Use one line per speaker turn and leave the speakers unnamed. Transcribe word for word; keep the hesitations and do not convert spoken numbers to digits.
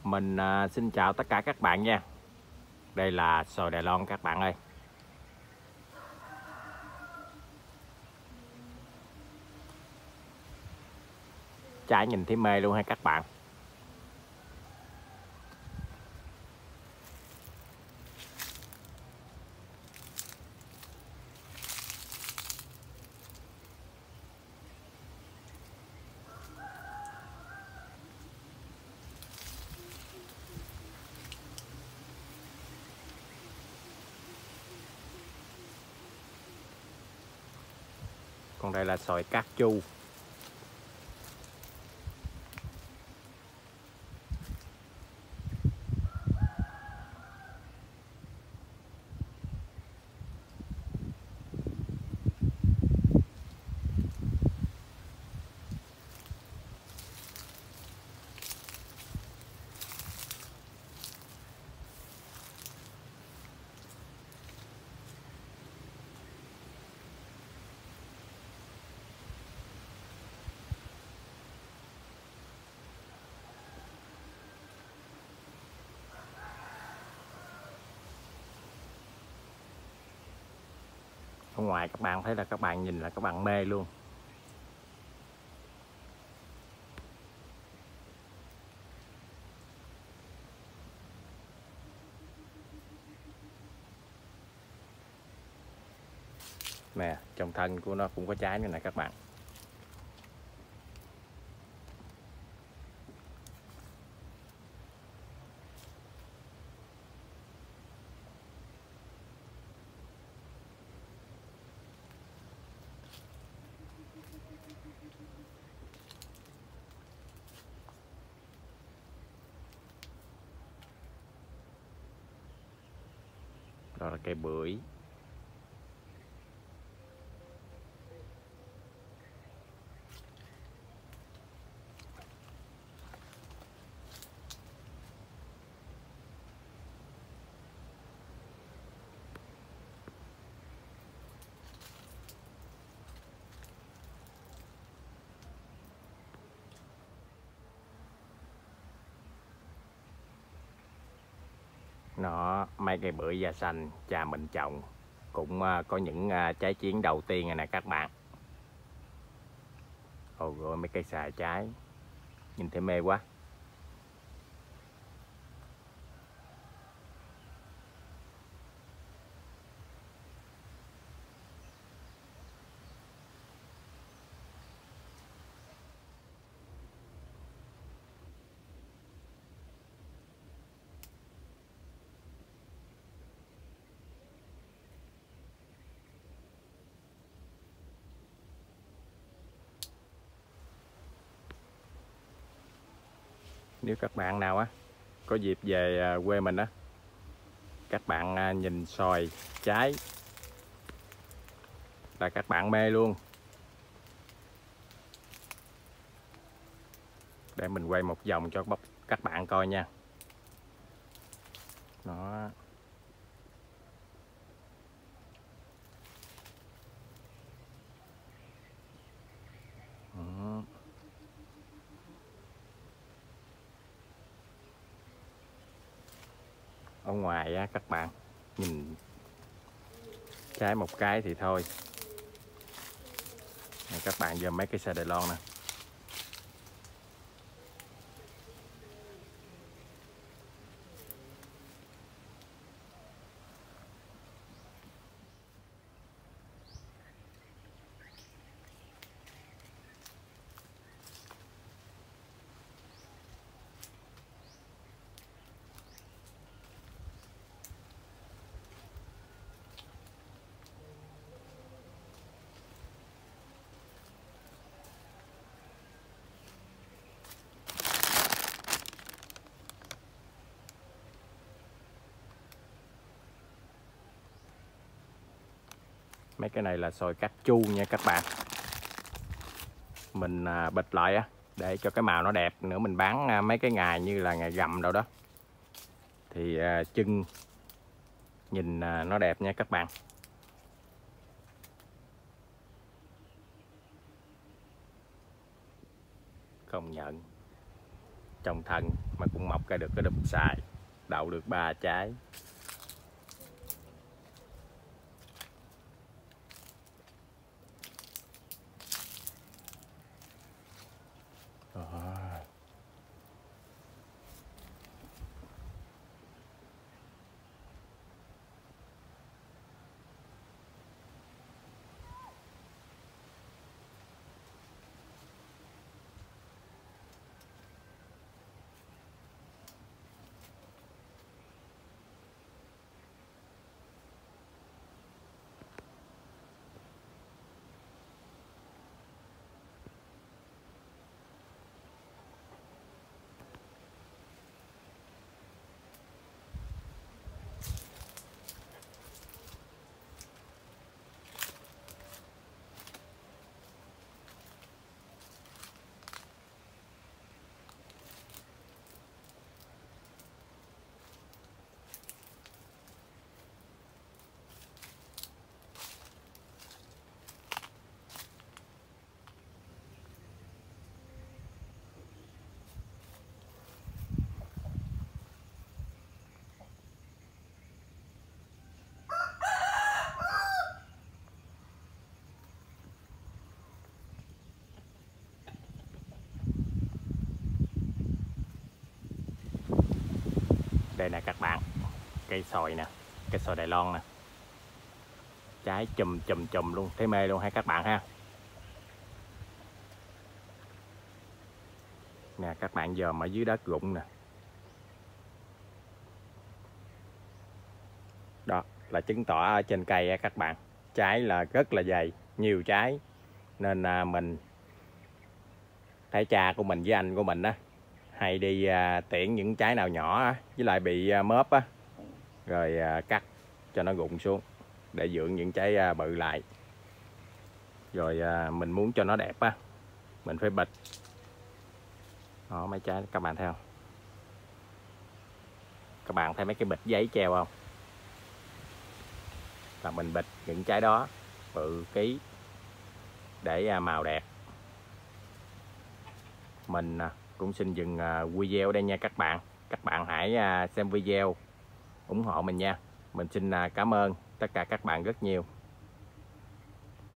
Mình à, xin chào tất cả các bạn nha. Đây là xoài Đài Loan các bạn ơi. Trái nhìn thấy mê luôn hay các bạn. Còn đây là xoài cát chu. Ở ngoài các bạn thấy là các bạn nhìn là các bạn mê luôn. Nè, trong thân của nó cũng có trái nữa nè các bạn. Đó là cây bưởi. Nó mấy cây bưởi da xanh cha mình trồng cũng có những trái chín đầu tiên này nè các bạn. Ồ rồi mấy cây xài trái nhìn thấy mê quá. Nếu các bạn nào á có dịp về quê mình á, các bạn nhìn xoài trái là các bạn mê luôn. Để mình quay một vòng cho các bạn coi nha. Đó. Đó. Ở ngoài á các bạn nhìn trái một cái thì thôi. Này, các bạn giờ mấy cái xoài Đài Loan nè. Mấy cái này là xoài cát chu nha các bạn. Mình à, bịch lại á để cho cái màu nó đẹp nữa, mình bán à, mấy cái ngày như là ngày rằm đâu đó thì à, chân nhìn à, nó đẹp nha các bạn. Công nhận trồng thân mà cũng mọc ra được cái đùm xài, đậu được ba trái. Đây nè các bạn, cây xoài nè, cây xoài Đài Loan nè, trái chùm chùm chùm luôn, thấy mê luôn ha các bạn ha. Nè các bạn dòm ở dưới đất rụng nè, đó là chứng tỏ ở trên cây á các bạn, trái là rất là dày, nhiều trái, nên à, mình thấy cha của mình với anh của mình á hay đi à, tiễn những trái nào nhỏ á, với lại bị à, mớp á, rồi à, cắt cho nó rụng xuống để dưỡng những trái à, bự lại. Rồi à, mình muốn cho nó đẹp á, mình phải bịch. Đó, mấy trái các bạn thấy không? Các bạn thấy mấy cái bịch giấy treo không? Là mình bịch những trái đó bự ký để à, màu đẹp. Mình à, cũng xin dừng à, video đây nha các bạn. Các bạn hãy à, xem video ủng hộ mình nha. Mình xin à, cảm ơn tất cả các bạn rất nhiều.